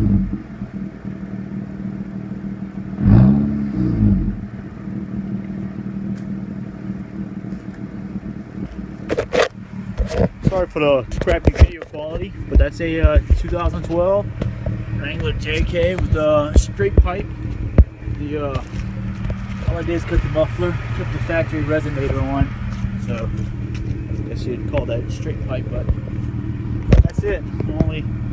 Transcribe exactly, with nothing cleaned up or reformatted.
Sorry for the crappy video quality, but that's a uh, two thousand twelve Wrangler J K with a straight pipe. The uh, all I did is cut the muffler, put the factory resonator on, so I guess you'd call that straight pipe, but that's it. Only